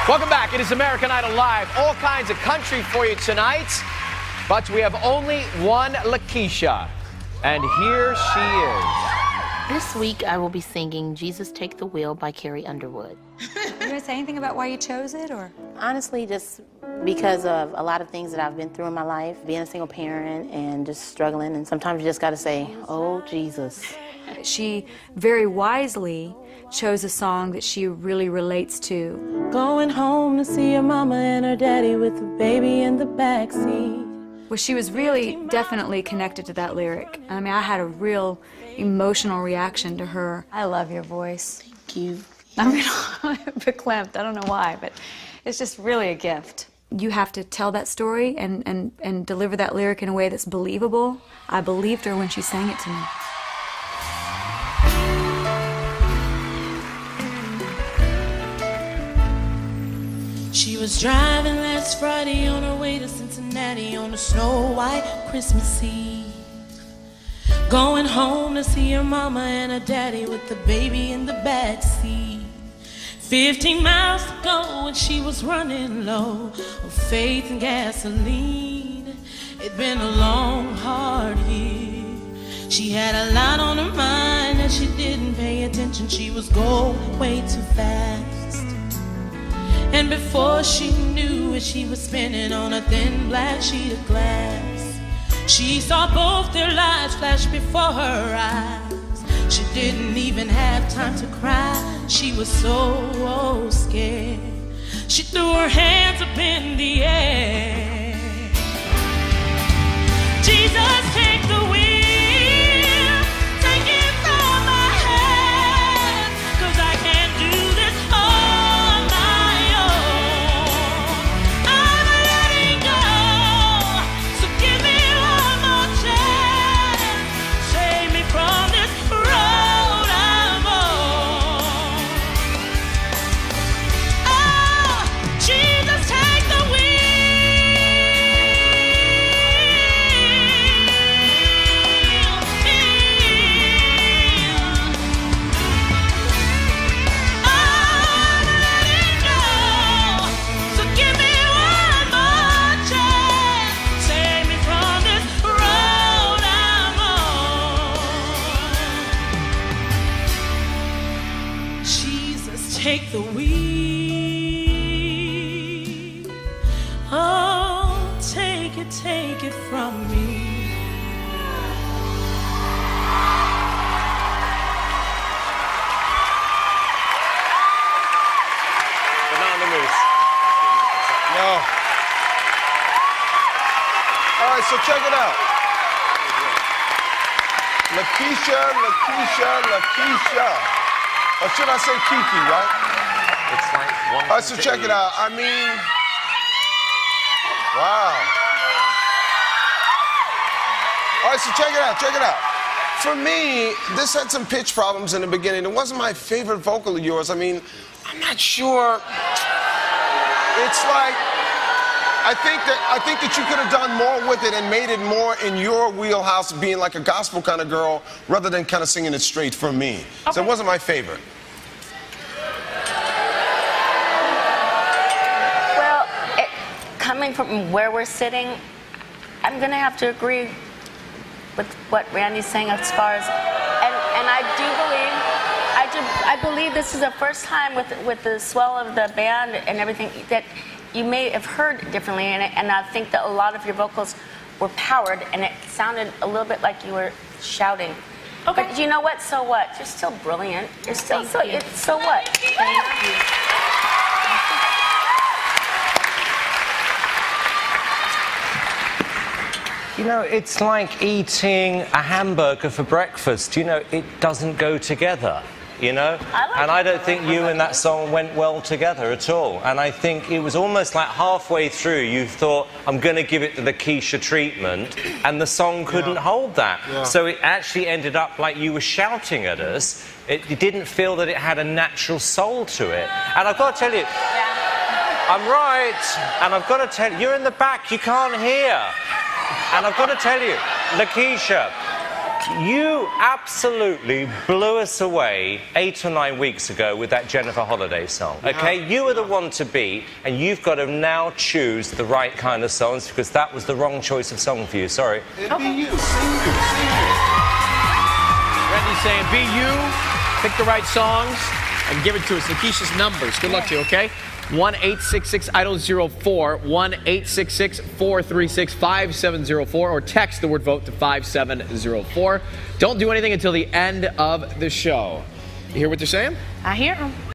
Welcome back. It is American Idol Live. All kinds of country for you tonight. But we have only one Lakeisha. And here she is. This week I will be singing Jesus Take the Wheel by Carrie Underwood. You want to say anything about why you chose it, or? Honestly, just because of a lot of things that I've been through in my life, being a single parent and just struggling, and sometimes you just got to say, oh, Jesus. She very wisely chose a song that she really relates to. Going home to see her mama and her daddy with the baby in the backseat. Well, she was really definitely connected to that lyric. I mean, I had a real emotional reaction to her. I love your voice. Thank you. I'm verklempt. I don't know why, but it's just really a gift. You have to tell that story and deliver that lyric in a way that's believable. I believed her when she sang it to me. She was driving last Friday on her way to Cincinnati on a snow-white Christmas Eve. Going home to see her mama and her daddy with the baby in the backseat. 15 miles to go and she was running low on faith and gasoline. It'd been a long, hard year. She had a lot on her mind and she didn't pay attention. She was going way too fast. And before she knew it, she was spinning on a thin black sheet of glass. She saw both their lives flash before her eyes. She didn't even have time to cry. She was so scared. She threw her hands up in the air. Jesus, take the wheel. Take the wheel. Oh, take it from me. Banana Moose. No. All right, so check it out. Lakeisha. Or should I say Kiki, right? It's like one. All right, so check it out. I mean, wow. All right, so check it out. For me, this had some pitch problems in the beginning. It wasn't my favorite vocal of yours. I mean, I'm not sure. It's like, I think that you could have done more with it and made it more in your wheelhouse, being like a gospel kind of girl, rather than kind of singing it straight for me. Okay. So it wasn't my favorite. Well, coming from where we're sitting, I'm going to have to agree with what Randy's saying as far as, and I believe this is the first time with the swell of the band and everything that you may have heard differently, and I think that a lot of your vocals were powered, and it sounded a little bit like you were shouting. Okay. But you know what? So what? You're still brilliant. You're still so what? Thank you. You know, it's like eating a hamburger for breakfast. You know, it doesn't go together. You know? And I don't think you and that song went well together at all. And I think it was almost like halfway through you thought, I'm going to give it the Lakeisha treatment, and the song couldn't hold that. Yeah. So it actually ended up like you were shouting at us. It didn't feel that it had a natural soul to it. And I've got to tell you, I'm right, and I've got to tell you, you're in the back, you can't hear. And I've got to tell you, Lakeisha, You absolutely blew us away 8 or 9 weeks ago with that Jennifer Holliday song, okay? You are the one to beat, and you've got to now choose the right kind of songs, because that was the wrong choice of song for you. Sorry. It'll be you. Sing you. Randy's saying, be you, pick the right songs, and give it to us. Lakeisha's numbers. Good luck to you, okay? 1-866-IDOL-04, 1-866-436-5704, or text the word vote to 5704. Don't do anything until the end of the show. You hear what they're saying? I hear them.